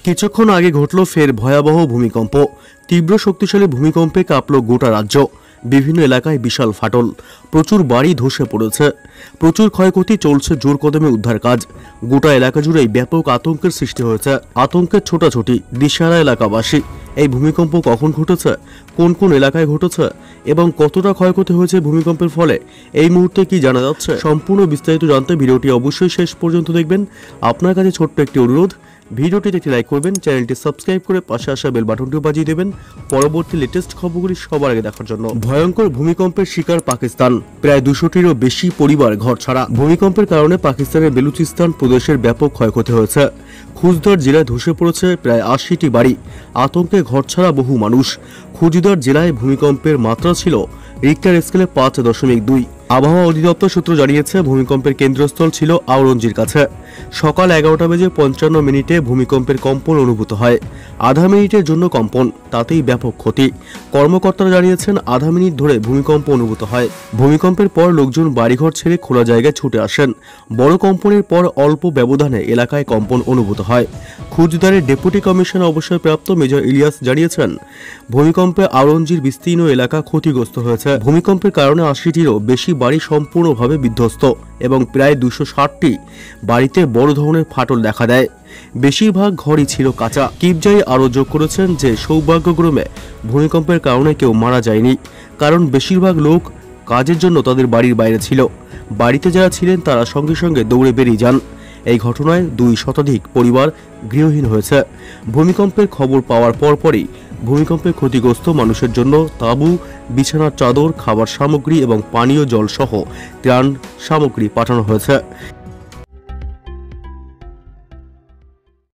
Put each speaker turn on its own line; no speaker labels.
কিছুক্ষণ আগে ঘটল ফের ভয়াবহ ভূমিকম্প। তীব্র শক্তিশালী ভূমিকম্পে কাঁপল গোটা রাজ্য। বিভিন্ন এলাকায় বিশাল ফাটল, প্রচুর বাড়ি ধসে পড়েছে, প্রচুর ক্ষয়ক্ষতি, চলছে জোর কদমে উদ্ধার কাজ। গোটা এলাকা জুড়েই ব্যাপক আতঙ্কের সৃষ্টি হয়েছে। আতঙ্কের ছোটাছুটি, দিশাহারা এলাকাবাসী। এই ভূমিকম্প কখন ঘটেছে, কোন কোন এলাকায় ঘটেছে এবং কতটা ক্ষয়ক্ষতি হয়েছে ভূমিকম্পের ফলে, এই মুহূর্তে কি জানা যাচ্ছে, সম্পূর্ণ বিস্তারিত জানতে ভিডিওটি অবশ্যই শেষ পর্যন্ত দেখবেন। আপনার কাছে ছোট্ট একটি অনুরোধ, ভিডিওটিতে একটি লাইক করবেন, চ্যানেলটি সাবস্ক্রাইব করে পাশে আসা বেল বাটনটিও বাজিয়ে দেবেন পরবর্তী লেটেস্ট খবরগুলি সবার আগে দেখার জন্য। ভয়ঙ্কর ভূমিকম্পের শিকার পাকিস্তান, প্রায় 200টিরও বেশি পরিবার ঘরছাড়া। ভূমিকম্পের কারণে পাকিস্তানের বেলুচিস্তান প্রদেশের ব্যাপক ক্ষয়ক্ষতি হয়েছে। খুজদার জেলায় ধসে পড়েছে প্রায় 80টি বাড়ি, আতঙ্কে ঘরছাড়া বহু মানুষ। খুজদার জেলায় ভূমিকম্পের মাত্রা ছিল রিক্টার স্কেলে 5.2। আবহাওয়া অধিদপ্তর সূত্র জানিয়েছে, ভূমিকম্পের কেন্দ্রস্থল ছিল আওরঞ্জির কাছে। সকাল 11:55 ভূমিকম্পের কম্পন অনুভূত হয়। আধা মিনিটের জন্য কম্পন, তাতেই ব্যাপক ক্ষতি। কর্মকর্তারা জানিয়েছেন, আধা মিনিট ধরে ভূমিকম্প অনুভূত হয়। ভূমিকম্পের পর লোকজন বাড়িঘর ছেড়ে খোলা জায়গায় ছুটে আসেন। বড় কম্পনের পর অল্প ব্যবধানে এলাকায় কম্পন অনুভূত হয়। খুজদারের ডেপুটি কমিশনার অবসরপ্রাপ্ত মেজর ইলিয়াস জানিয়েছেন, ভূমিকম্পে আওরঞ্জির বিস্তীর্ণ এলাকা ক্ষতিগ্রস্ত হয়েছে। ভূমিকম্পের কারণে 80টিরও বেশি বাড়ি সম্পূর্ণভাবে বিধ্বস্ত এবং প্রায় 260টি বাড়িতে বড় ধরনের ফাটল দেখা দেয়। বেশিরভাগ ঘরই ছিল কাঁচা। কিবজাই আরও যোগ করেছেন যে সৌভাগ্যক্রমে ভূমিকম্পের কারণে কেউ মারা যায়নি, কারণ বেশিরভাগ লোক কাজের জন্য তাদের বাড়ির বাইরে ছিল। বাড়িতে যারা ছিলেন তারা সঙ্গে সঙ্গে দৌড়ে বেরিয়ে যান। এই ঘটনায় 2 শতাধিক পরিবার গৃহহীন হয়েছে। ভূমিকম্পের খবর পাওয়ার পরপরই ভূমিকম্পে ক্ষতিগ্রস্ত মানুষের জন্য তাঁবু, বিছানার চাদর, খাবার সামগ্রী এবং পানীয় জল সহ ত্রাণ সামগ্রী পাঠানো হয়েছে।